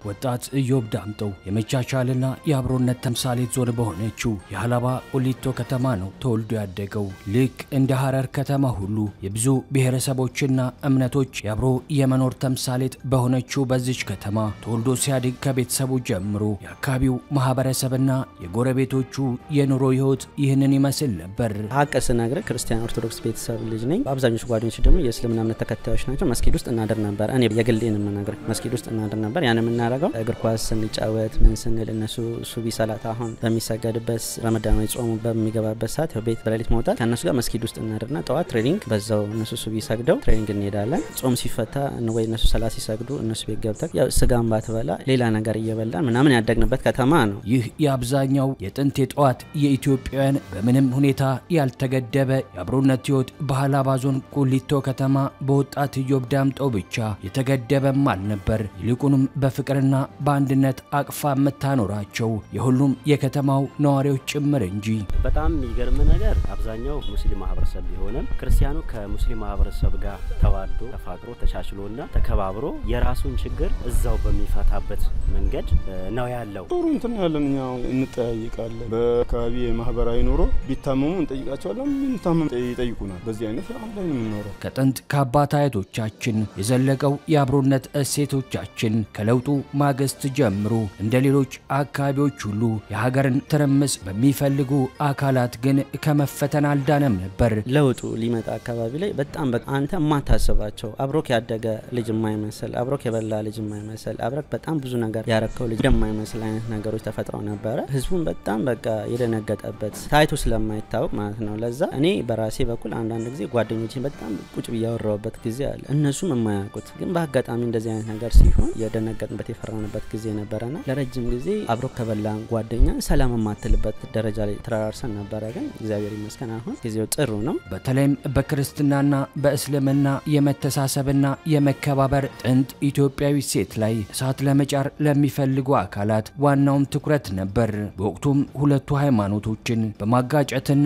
ወጣት ኢዮብ ዳምጠው የመቻቻልና የአብሮነት ተምሳሌት ዞን በሆነችው የሃላባ ቁሊቶ ከተማ ነው ተወልዶ ያደገው። ልክ እንደ ሐረር ከተማ ሁሉ የብዙ ብሔረሰቦችና እምነቶች የአብሮ የመኖር ተምሳሌት በሆነችው በዚች ከተማ ተወልዶ ሲያድግ ከቤተሰቡ ጀምሮ የአካባቢው ማህበረሰብና የጎረቤቶቹ የኑሮ ህይወት ይህንን ይመስል ነበር። ሀቀስ ነግረ ክርስቲያን ኦርቶዶክስ ቤተሰብ ልጅ ነኝ። አብዛኞቹ ጓደኞች ደግሞ የእስልምና እምነት ተከታዮች ናቸው። መስጊድ ውስጥ እናደር ነበር። እኔ የግሌን መናገር መስጊድ ውስጥ እናደር ነበር። ያንን እናረጋው እግር ኳስ ስንጫወት ምን ስንል እነሱ ሱቢ ሰላት አሁን በሚሰገድበት ረመዳን ወይ ጾሙ በሚገባበት ሰዓት ቤት በሌሊት መውጣት ከነሱ ጋር መስጊድ ውስጥ እናደርና ጠዋት ትሬኒንግ በዛው እነሱ ሱቢ ሰግደው ትሬኒንግ እንሄዳለን። ጾም ሲፈታ ወይ እነሱ ሰላት ሲሰግዱ እነሱ ቤት ገብተን ያው ስጋም ባትበላ ሌላ ነገር እየበላን ምናምን ያደግንበት ከተማ ነው። ይህ የአብዛኛው የጥንት የጠዋት የኢትዮጵያውያን በምንም ሁኔታ ያልተገደበ የአብሮነት ህይወት በሃላባ ዞን ቁሊቶ ከተማ በወጣት ኢዮብ ዳምጠው ብቻ የተገደበም አልነበር። ይልቁንም በፍቅርና በአንድነት አቅፋ መታኖራቸው የሁሉም የከተማው ነዋሪዎች ጭምር እንጂ። በጣም የሚገርም ነገር አብዛኛው ሙስሊም ማህበረሰብ ቢሆንም ክርስቲያኑ ከሙስሊም ማህበረሰብ ጋር ተዋዶ ተፋቅሮ ተቻችሎና ተከባብሮ የራሱን ችግር እዛው በሚፈታበት መንገድ ነው ያለው። ጥሩ እንትን ያለንኛው እንጠያይቃለን። በአካባቢ የማህበራዊ ኑሮ ቢታመሙ እንጠይቃቸዋለን። ምን ታመም ይጠይቁናል። በዚህ አይነት አንድ ላይ ነው የምንኖረው። ከጥንት ከአባት አያቶቻችን የዘለቀው የአብሮነት እሴቶቻችን ከለውጡ ማግስት ጀምሮ እንደሌሎች አካባቢዎች ሁሉ የሀገርን ትርምስ በሚፈልጉ አካላት ግን ከመፈተን አልዳነም ነበር። ለውጡ ሊመጣ አካባቢ ላይ በጣም አንተ ማታሰባቸው አብሮክ ያደገ ልጅ የማይመስል አብሮክ የበላ ልጅ የማይመስል አብሮክ በጣም ብዙ ነገር ያረከው ልጅ የማይመስል አይነት ነገሮች ተፈጥረው ነበር። ህዝቡን በጣም በቃ የደነገጠበት ታይቶ ስለማይታወቅ ማለት ነው። ለዛ እኔ በራሴ በኩል አንዳንድ ጊዜ ጓደኞቼን በጣም ቁጭ ብያወራውበት ጊዜ አለ። እነሱም የማያውቁት ግን በአጋጣሚ እንደዚህ አይነት ነገር ሲሆን የደነገጥንበት የፈራንበት ጊዜ ነበርና ለረጅም ጊዜ አብሮክ ከበላ ጓደኛ ሰላም ማትልበት ደረጃ ላይ ተራራርሰን ነበር። ግን እግዚአብሔር ይመስገን አሁን ጊዜው ጥሩ ነው። በተለይም በክርስትናና በእስልምና የመተሳሰብና የመከባበር ጥንት ኢትዮጵያዊ ሴት ላይ እሳት ለመጫር ለሚፈልጉ አካላት ዋናው ትኩረት ነበር። በወቅቱም ሁለቱ ሃይማኖቶችን በማጋጨትና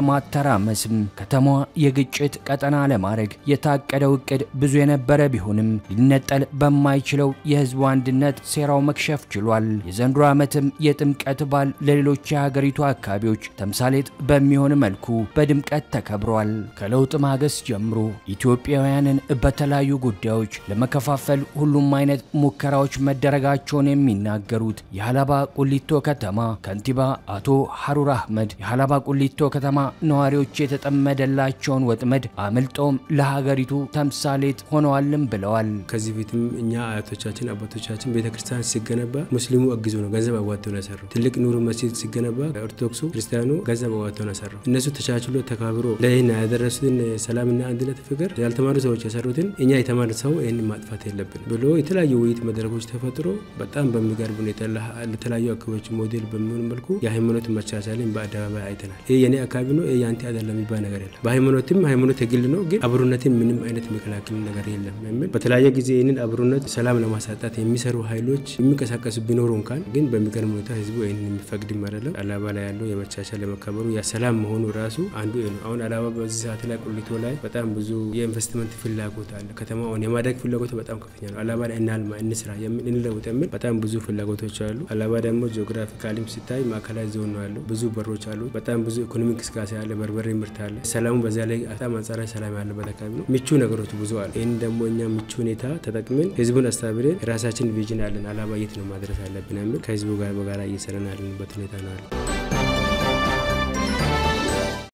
በማተራመስም ከተማዋ የግጭት ቀጠና ለማድረግ የታቀደው እቅድ ብዙ የነበረ ቢሆንም ሊነጠል በማይችለው የህዝቡ አንድነት ሴራው መክሸፍ ችሏል። የዘንድሮ ዓመትም የጥምቀት በዓል ለሌሎች የሀገሪቱ አካባቢዎች ተምሳሌት በሚሆን መልኩ በድምቀት ተከብሯል። ከለውጥ ማግስት ጀምሮ ኢትዮጵያውያንን በተለያዩ ጉዳዮች ለመከፋፈል ሁሉም አይነት ሙከራዎች መደረጋቸውን የሚናገሩት የሃላባ ቁሊቶ ከተማ ከንቲባ አቶ ሐሩር አህመድ የሃላባ ቁሊቶ ከተማ ነዋሪዎች የተጠመደላቸውን ወጥመድ አመልጦም ለሀገሪቱ ተምሳሌት ሆነዋልም ብለዋል። ከዚህ በፊትም እኛ አያቶቻችን አባቶቻችን ቤተክርስቲያን ሲገነባ ሙስሊሙ አግዞ ነው ገንዘብ አዋጥቶ ነው ሰራው። ትልቅ ኑሩ መስጊድ ሲገነባ ኦርቶዶክሱ ክርስቲያኑ ገንዘብ አዋጥቶ ነው ሰራው። እነሱ ተቻችሎ ተከባብሮ ለይና ያደረሱትን ሰላምና አንድነት ፍቅር ያልተማሩ ሰዎች የሰሩትን እኛ የተማሩ ሰው ይሄን ማጥፋት የለብንም ብሎ የተለያዩ ውይይት መድረኮች ተፈጥሮ በጣም በሚገርም ሁኔታ ለተለያዩ አካባቢዎች ሞዴል በሚሆን መልኩ የሃይማኖት መቻቻልን በአደባባይ አይተናል። ይሄ የኔ አካባቢ ነው ይሄ ያንተ አይደለም የሚባል ነገር የለም። በሃይማኖትም ሃይማኖት የግል ነው ግን አብሮነትም ምንም አይነት መከላከል ነገር የለም የሚል በተለያየ ጊዜ ይሄንን አብሮነት ሰላም ለማሳጣት የሚሰሩ ኃይሎች የሚንቀሳቀሱ ቢኖሩ እንኳን ግን በሚገርም ሁኔታ ህዝቡ ይሄንን የሚፈቅድም አይደለም። ሃላባ ላይ ያለው የመቻቻል ለመከበሩ የሰላም መሆኑ ራሱ አንዱ ነው። አሁን ሃላባ በዚህ ሰዓት ላይ ቁሊቶ ላይ በጣም ብዙ የኢንቨስትመንት ፍላጎት አለ። ከተማውን የማደግ ፍላጎት በጣም ከፍተኛ ነው። ሃላባ ላይ እናልማ እንስራ እንለውጥ የሚል በጣም ብዙ ፍላጎቶች አሉ። ሃላባ ደግሞ ጂኦግራፊካሊም ሲታይ ማዕከላዊ ዞን ነው ያለው። ብዙ በሮች አሉ። በጣም ብዙ ኢኮኖሚክ እንቅስቃሴ አለ። በርበሬ ምርት አለ። ሰላሙ በዛ ላይ በጣም አንጻራዊ ሰላም ያለበት አካባቢ ነው። ምቹ ነገሮች ብዙ አሉ። ይሄን ደግሞ እኛ ምቹ ሁኔታ ተጠቅመን ህዝቡን አስተባብረን ራሳችን ቪዥን አለን ሃላባ የት ነው ማድረስ አለብን የሚል ከህዝቡ ጋር በጋራ እየሰራን ያለንበት ሁኔታ ነው።